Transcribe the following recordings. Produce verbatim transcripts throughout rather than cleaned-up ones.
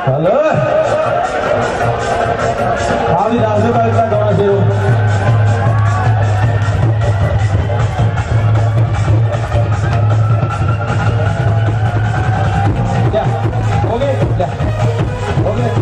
Hello खाली रास्ते पर इतना गाना शुरू क्या हो गए क्या हो गए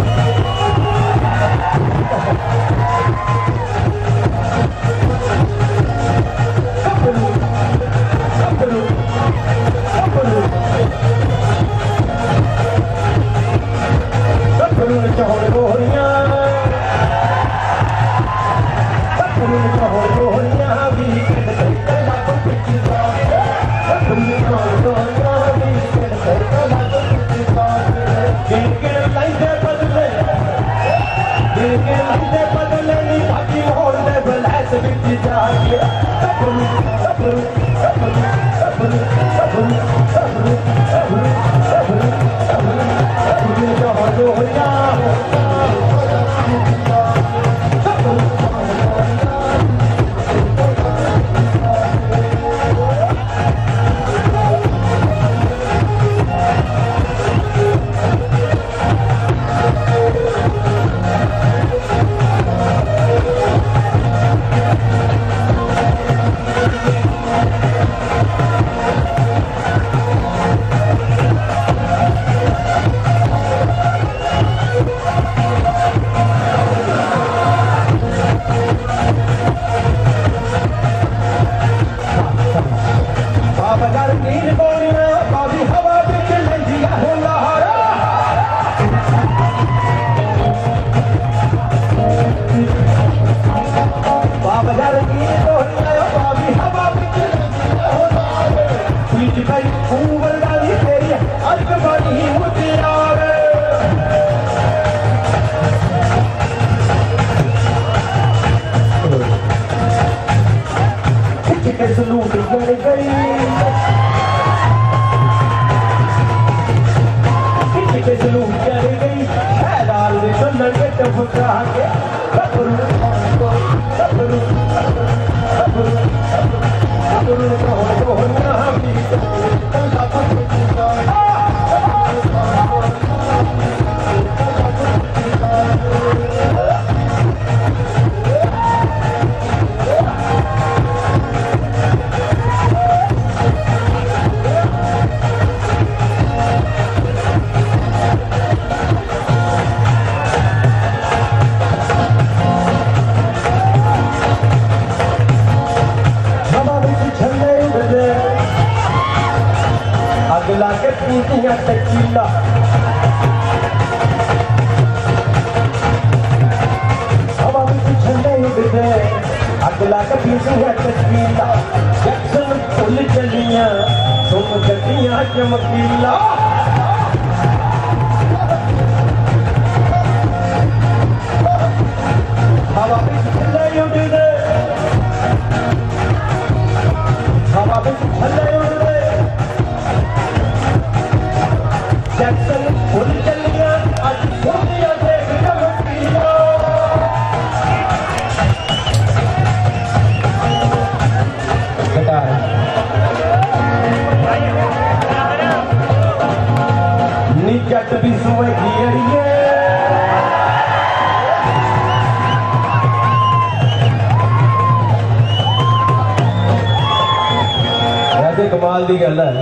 कमाल की गल है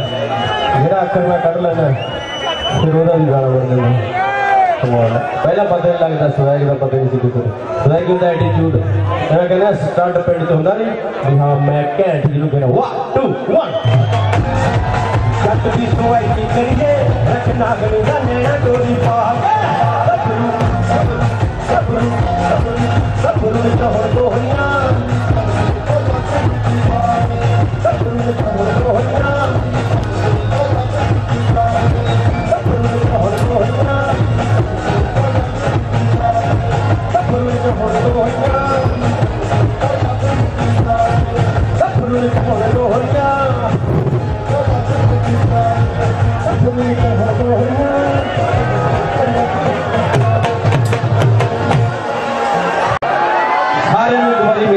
जो अखर मैं कट लेना फिर वह भी गाना बन जाना कमाल है। पहला पता नहीं लगता स्वैग का पता नहीं सी कुछ स्वैग होंगे एटीट्यूड मैं कहना स्टार्ट पिंड तो होंगे नहीं भी हाँ मैं घैंट जिन्होंने कहना वन टू वन जट की स्वैग की करिए रखना गणिता नैना डोरी पा सबरू सबरू सबरू तो हो तो होना सारे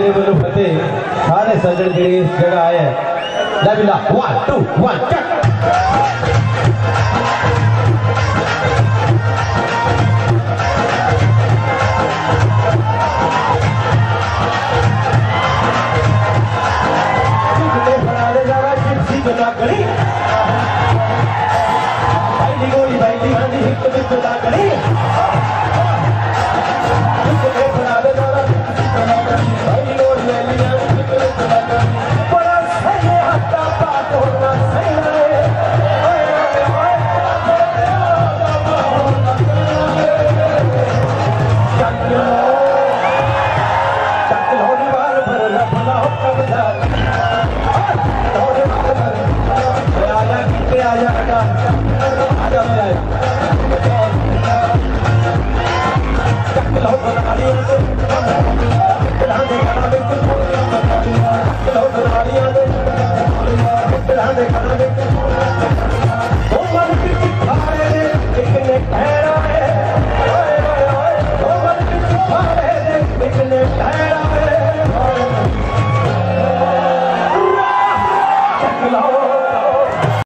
हाँ जी हिट विच लागणी